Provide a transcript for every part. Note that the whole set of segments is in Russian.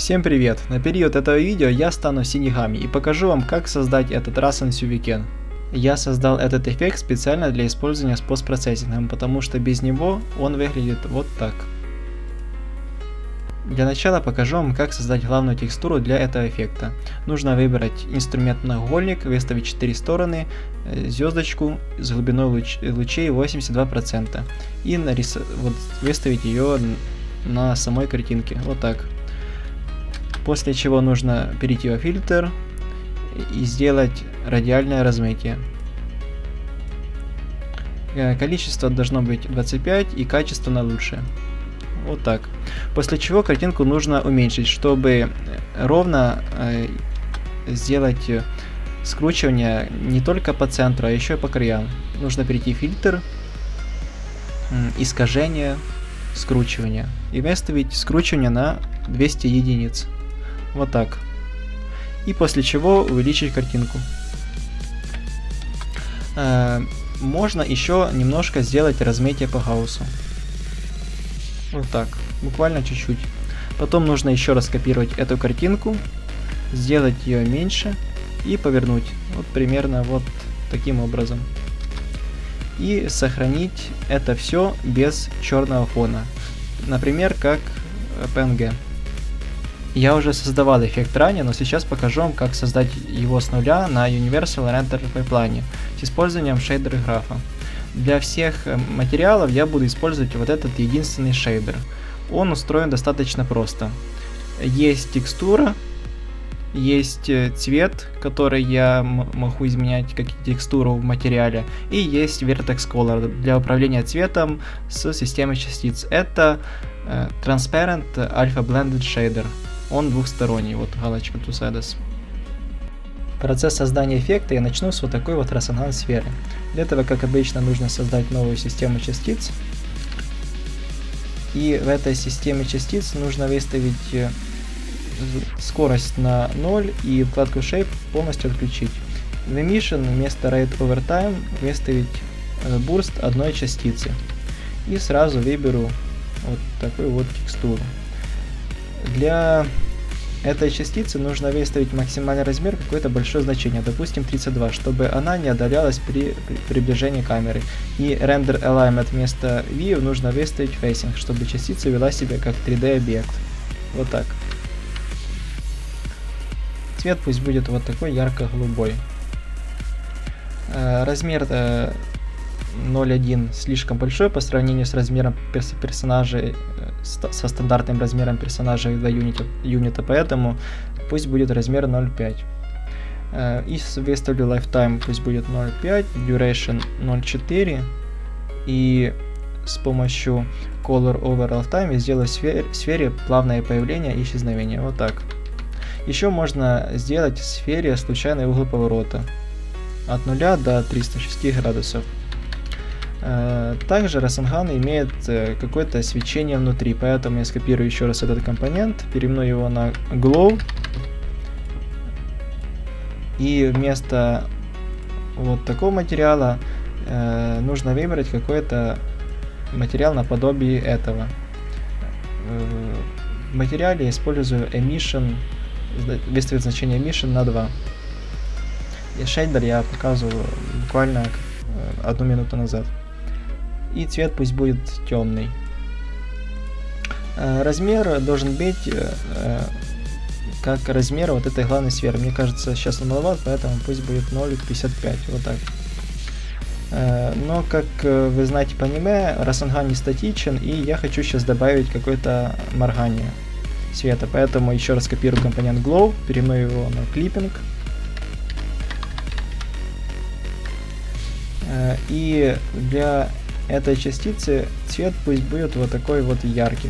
Всем привет! На период этого видео я стану Синигами и покажу вам, как создать этот Rasen Suiken. Я создал этот эффект специально для использования с постпроцессингом, потому что без него он выглядит вот так. Для начала покажу вам, как создать главную текстуру для этого эффекта. Нужно выбрать инструмент многоугольник, выставить 4 стороны, звездочку с глубиной лучей 82% и выставить ее на самой картинке, вот так. После чего нужно перейти во фильтр и сделать радиальное размытие. Количество должно быть 25 и качество на лучшее. Вот так. После чего картинку нужно уменьшить, чтобы ровно сделать скручивание не только по центру, а еще и по краям. Нужно перейти в фильтр, искажение, скручивание и выставить скручивание на 200 единиц. Вот так. И после чего увеличить картинку. Можно еще немножко сделать размытие по Гауссу. Вот так. Буквально чуть-чуть. Потом нужно еще раз копировать эту картинку, сделать ее меньше и повернуть. Вот примерно вот таким образом. И сохранить это все без черного фона. Например, как PNG. Я уже создавал эффект ранее, но сейчас покажу вам, как создать его с нуля на Universal Render Pipeline с использованием шейдера графа. Для всех материалов я буду использовать вот этот единственный шейдер. Он устроен достаточно просто. Есть текстура, есть цвет, который я могу изменять как текстуру в материале, и есть Vertex Color для управления цветом с системой частиц. Это Transparent Alpha Blended Shader. Он двухсторонний, вот галочка Two Sides. Процесс создания эффекта я начну с вот такой вот Rasengan сферы. Для этого, как обычно, нужно создать новую систему частиц. И в этой системе частиц нужно выставить скорость на 0 и вкладку Shape полностью отключить. В Emission вместо Rate Over Time выставить бурст одной частицы. И сразу выберу вот такую вот текстуру. Для этой частицы нужно выставить максимальный размер, какое-то большое значение, допустим 32, чтобы она не отдалялась при приближении камеры. И Render Alignment вместо View нужно выставить Facing, чтобы частица вела себя как 3D объект. Вот так. Цвет пусть будет вот такой ярко-голубой. Размер 0.1 слишком большой по сравнению с размером персонажей, со стандартным размером персонажей до юнита, поэтому пусть будет размер 0.5. И выставлю Lifetime, пусть будет 0.5, Duration 0.4, и с помощью Color Over Lifetime я сделаю в сфере плавное появление и исчезновение, вот так. Еще можно сделать в сфере случайный угол поворота от 0 до 306 градусов. Также Rasengan имеет какое-то свечение внутри, поэтому я скопирую еще раз этот компонент, переименую его на Glow, и вместо вот такого материала нужно выбрать какой-то материал наподобие этого. В материале я использую Emission, выставить значение Emission на 2. И шейдер я показывал буквально 1 минуту назад. И цвет пусть будет темный. Размер должен быть как размер вот этой главной сферы. Мне кажется, сейчас он маловат, поэтому пусть будет 0.55, вот так. Но, как вы знаете по аниме, Rasengan не статичен, и я хочу сейчас добавить какое-то моргание света. Поэтому еще раз копирую компонент Glow, переименую его на Clipping. И для этой частицы цвет пусть будет вот такой вот яркий.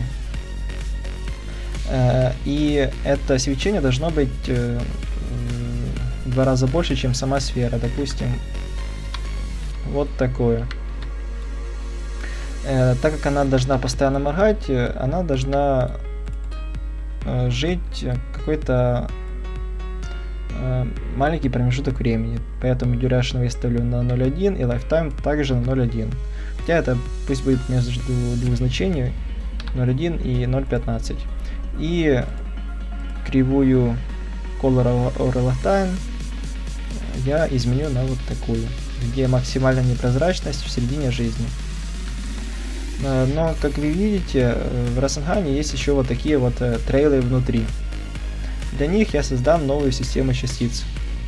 И это свечение должно быть в 2 раза больше, чем сама сфера. Допустим, вот такое. Так как она должна постоянно моргать, она должна жить какой-то маленький промежуток времени. Поэтому Duration выставлю на 0.1 и Lifetime также на 0.1. Хотя это пусть будет между двух значений 0.1 и 0.15. И кривую Color over Lifetime я изменю на вот такую, где максимальная непрозрачность в середине жизни. Но, как вы видите, в Rasengan есть еще вот такие вот трейлы внутри. Для них я создам новую систему частиц.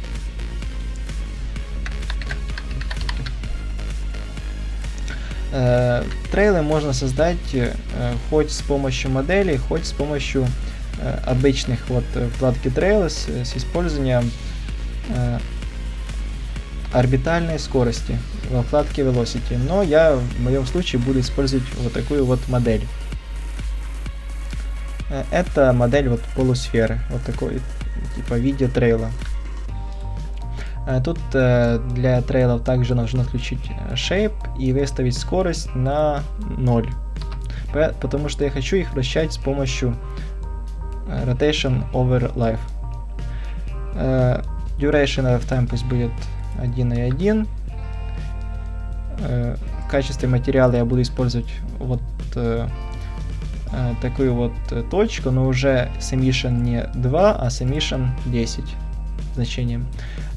Трейлы можно создать хоть с помощью моделей, хоть с помощью обычных вот вкладки Trails с использованием орбитальной скорости во вкладке Velocity. Но я в моем случае буду использовать вот такую вот модель. Это модель вот полусферы, вот такой типа в виде трейла. Тут для трейлов также нужно отключить shape и выставить скорость на 0, потому что я хочу их вращать с помощью rotation over life. Duration of time пусть будет 1,1. В качестве материала я буду использовать вот такую вот точку, но уже с emission не 2, а с emission 10 значением.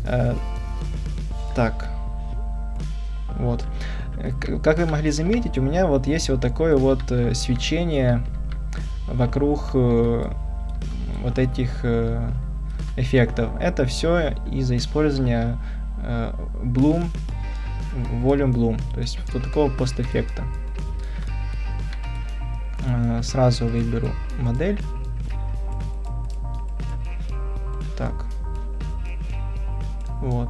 Так, вот. Как вы могли заметить, у меня вот есть вот такое вот свечение вокруг вот этих эффектов. Это все из-за использования Bloom, Volume Bloom, то есть вот такого постэффекта. Сразу выберу модель. Так. Вот.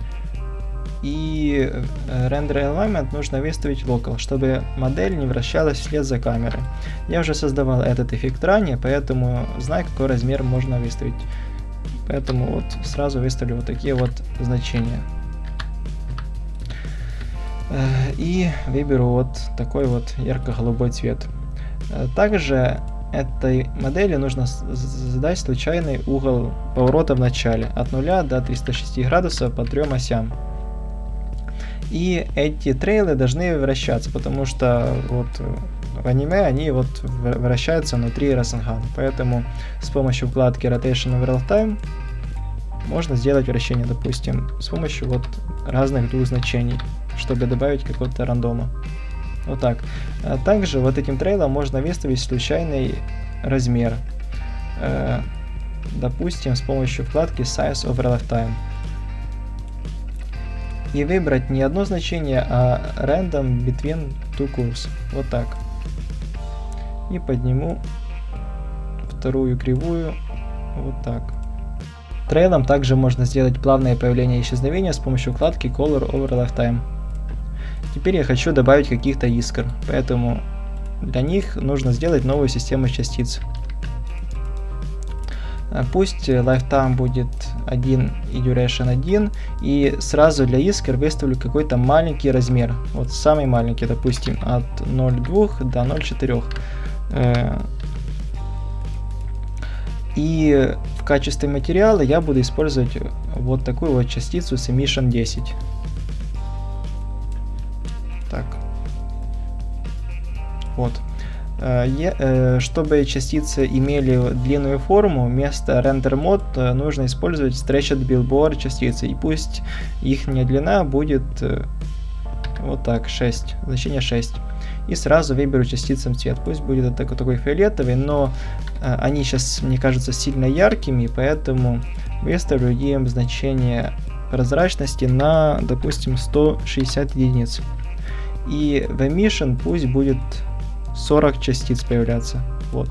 И Render Alignment нужно выставить Local, чтобы модель не вращалась вслед за камерой. Я уже создавал этот эффект ранее, поэтому знаю, какой размер можно выставить. Поэтому вот сразу выставлю вот такие вот значения. И выберу вот такой вот ярко-голубой цвет. Также этой модели нужно задать случайный угол поворота в начале от 0 до 306 градусов по 3 осям. И эти трейлы должны вращаться, потому что вот в аниме они вот вращаются внутри Rasengan. Поэтому с помощью вкладки Rotation over Lifetime можно сделать вращение, допустим, с помощью вот разных двух значений, чтобы добавить какого-то рандома. Вот так. Также вот этим трейлом можно выставить случайный размер. Допустим, с помощью вкладки Size over Lifetime. И выбрать не одно значение, а Random between two curves. Вот так. И подниму вторую кривую. Вот так. Трейлом также можно сделать плавное появление и исчезновение с помощью вкладки Color over Lifetime. Теперь я хочу добавить каких-то искр, поэтому для них нужно сделать новую систему частиц. Пусть Lifetime будет 1 и Duration 1, и сразу для искр выставлю какой-то маленький размер, вот самый маленький, допустим, от 0,2 до 0,4. И в качестве материала я буду использовать вот такую вот частицу с emission 10. Так. Вот. Чтобы частицы имели длинную форму, вместо Render Mode нужно использовать Stretched Billboard частицы. И пусть их длина будет вот так, 6, значение 6. И сразу выберу частицам цвет. Пусть будет такой фиолетовый, но они сейчас, мне кажется, сильно яркими, поэтому выставлю им значение прозрачности на, допустим, 160 единиц. И в emission пусть будет 40 частиц появляться. Вот.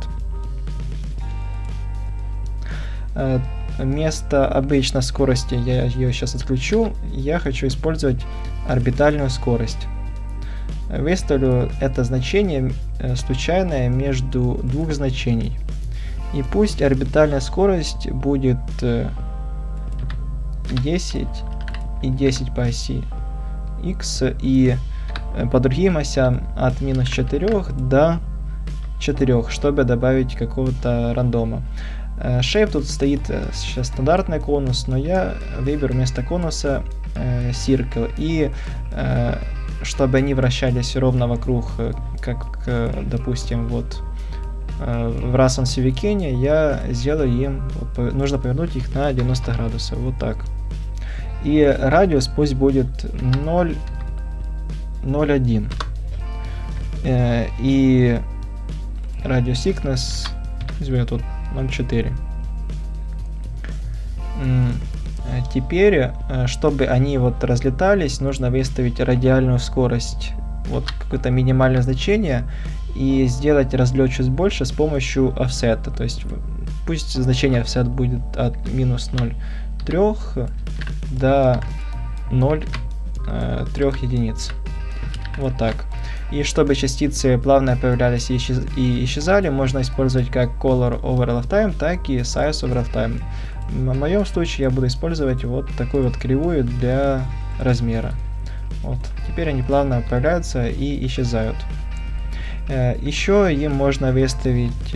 Вместо обычной скорости, я ее сейчас отключу, я хочу использовать орбитальную скорость. Выставлю это значение случайное между двух значений. И пусть орбитальная скорость будет 10 и 10 по оси X, и по другим осям от минус 4 до 4, чтобы добавить какого-то рандома. Shape тут стоит сейчас стандартный конус, но я выберу вместо конуса Circle, и чтобы они вращались ровно вокруг, как, допустим, вот в Rason CVK я сделаю им, вот, нужно повернуть их на 90 градусов, вот так. И радиус пусть будет 0,1. И радиус thickness возьмем тут 0,4. Теперь, чтобы они вот разлетались, нужно выставить радиальную скорость, вот какое-то минимальное значение, и сделать разлет чуть больше с помощью офсета. То есть пусть значение офсет будет от минус 0,3 до 0,3 единиц. Вот так. И чтобы частицы плавно появлялись и исчезали, можно использовать как Color over Lifetime, так и Size over Lifetime. В моем случае я буду использовать вот такую вот кривую для размера. Вот. Теперь они плавно появляются и исчезают. Еще им можно выставить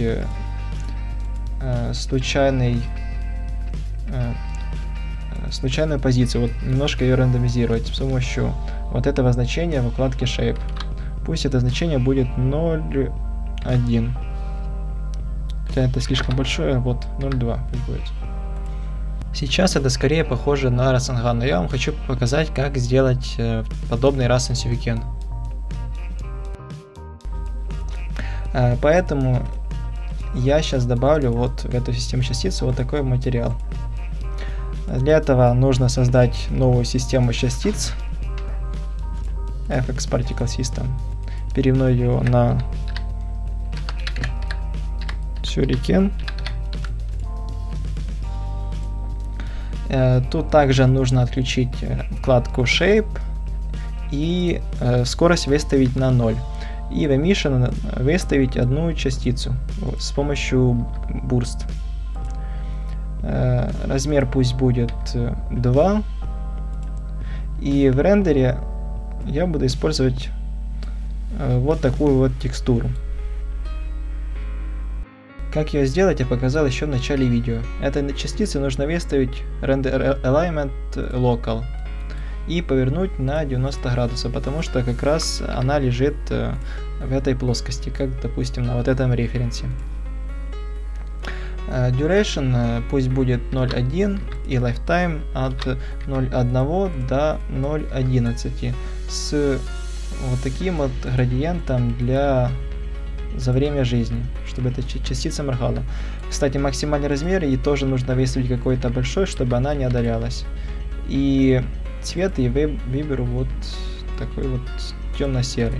случайную позицию, вот немножко ее рандомизировать с помощью вот этого значения в вкладке Shape. Пусть это значение будет 0,1. Хотя это слишком большое, вот 0,2 пусть будет. Сейчас это скорее похоже на Rasengan, но я вам хочу показать, как сделать подобный Rasen CVK. Поэтому я сейчас добавлю вот в эту систему частиц вот такой материал. Для этого нужно создать новую систему частиц FX Particle System. Перевну ее на Shuriken. Тут также нужно отключить вкладку Shape и скорость выставить на 0. И в Emission выставить одну частицу с помощью Burst. Размер пусть будет 2. И в рендере я буду использовать вот такую вот текстуру. Как ее сделать, я показал еще в начале видео. Этой частице нужно выставить Render Alignment Local и повернуть на 90 градусов, потому что как раз она лежит в этой плоскости, как, допустим, на вот этом референсе. Duration пусть будет 0,1 и Lifetime от 0,1 до 0,11 с вот таким вот градиентом за время жизни, чтобы эта частица моргала. Кстати, максимальный размер ей тоже нужно выставить какой-то большой, чтобы она не отдалялась. И цвет я выберу вот такой вот темно-серый.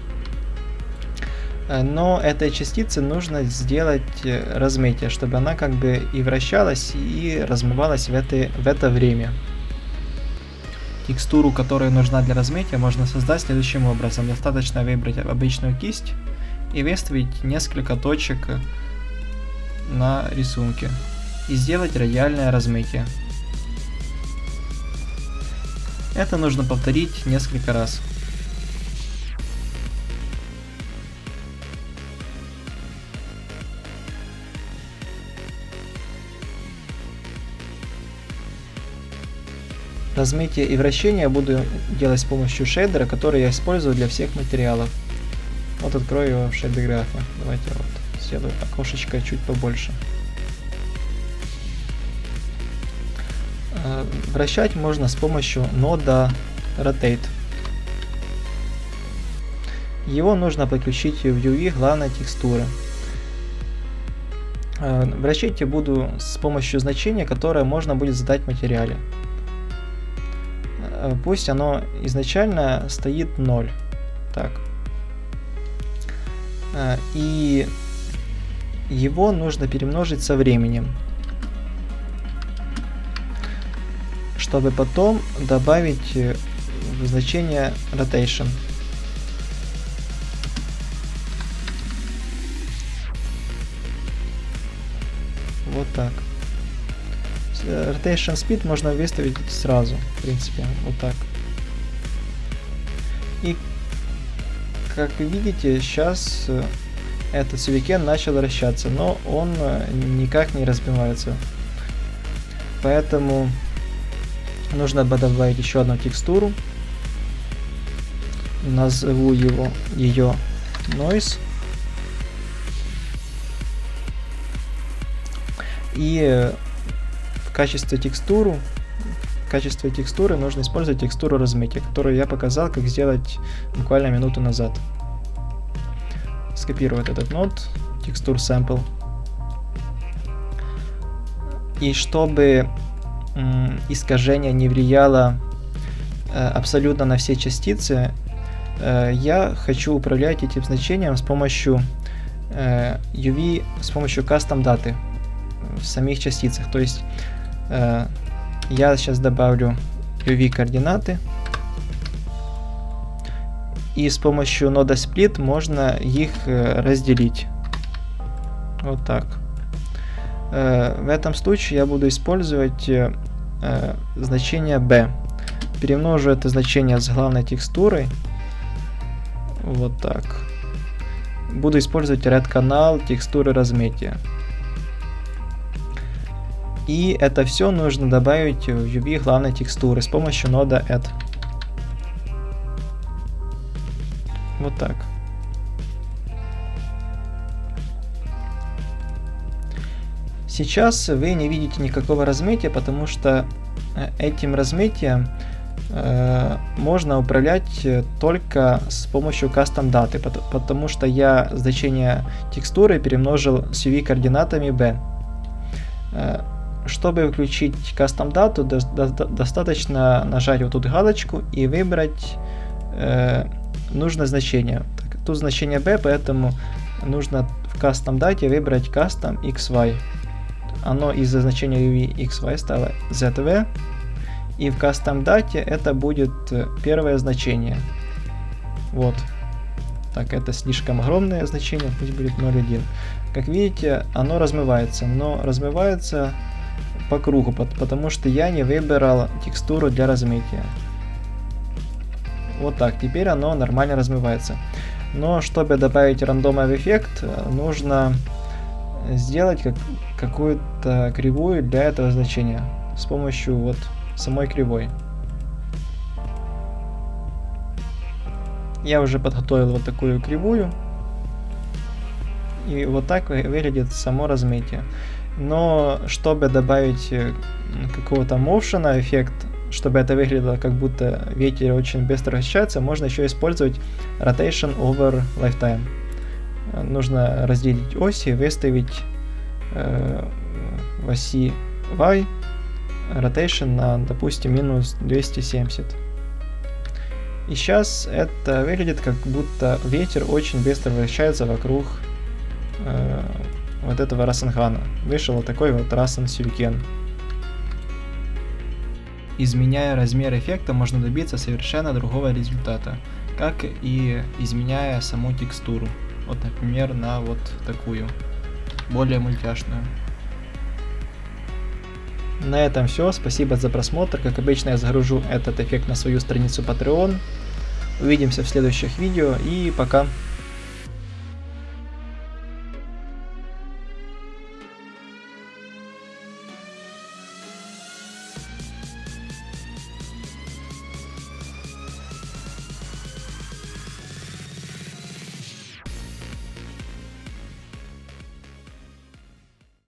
Но этой частице нужно сделать размытие, чтобы она как бы и вращалась, и размывалась в это время. Текстуру, которая нужна для размытия, можно создать следующим образом. Достаточно выбрать обычную кисть и выставить несколько точек на рисунке и сделать радиальное размытие. Это нужно повторить несколько раз. Размытие и вращение буду делать с помощью шейдера, который я использую для всех материалов. Вот открою его в шейдер-графе. Давайте вот сделаю окошечко чуть побольше. Вращать можно с помощью нода Rotate. Его нужно подключить в UI главной текстуры. Вращать я буду с помощью значения, которое можно будет задать в материале. Пусть оно изначально стоит 0. Так. И его нужно перемножить со временем, чтобы потом добавить значение rotation. Вот так. Rotation speed можно выставить сразу, в принципе, вот так. И как вы видите, сейчас этот CVK начал вращаться, но он никак не разбивается. Поэтому нужно добавить еще одну текстуру. Назову ее Noise. И в качестве текстуры нужно использовать текстуру размытия, которую я показал, как сделать буквально минуту назад. Скопировать этот нод, текстур sample. И чтобы искажение не влияло абсолютно на все частицы, я хочу управлять этим значением с помощью UV, с помощью custom даты в самих частицах. То есть я сейчас добавлю UV координаты, и с помощью нода split можно их разделить. Вот так. В этом случае я буду использовать значение B. Перемножу это значение с главной текстурой. Вот так. Буду использовать red канал текстуры размытия. И это все нужно добавить в UV главной текстуры с помощью нода add. Вот так. Сейчас вы не видите никакого размытия, потому что этим размытием можно управлять только с помощью custom даты, потому что я значение текстуры перемножил с UV координатами B. Чтобы включить custom дату, достаточно нажать вот тут галочку и выбрать нужное значение. Так, тут значение B, поэтому нужно в custom дате выбрать custom XY. Оно из-за значения UV XY стало ZV. И в custom дате это будет первое значение. Вот. Так, это слишком огромное значение, пусть будет 0,1. Как видите, оно размывается, но размывается по кругу, потому что я не выбирал текстуру для размытия. Вот так, теперь оно нормально размывается. Но чтобы добавить рандомный эффект, нужно сделать какую-то кривую для этого значения с помощью вот самой кривой. Я уже подготовил вот такую кривую, и вот так выглядит само размытие. Но чтобы добавить какого-то motion эффект, чтобы это выглядело как будто ветер очень быстро вращается, можно еще использовать rotation over lifetime. Нужно разделить оси, выставить в оси Y rotation на, допустим, минус 270. И сейчас это выглядит как будто ветер очень быстро вращается вокруг вот этого Расангана. Вышел вот такой вот Rasen Сюрикен. Изменяя размер эффекта, можно добиться совершенно другого результата, как и изменяя саму текстуру. Вот, например, на вот такую, более мультяшную. На этом все. Спасибо за просмотр. Как обычно, я загружу этот эффект на свою страницу Patreon. Увидимся в следующих видео и пока.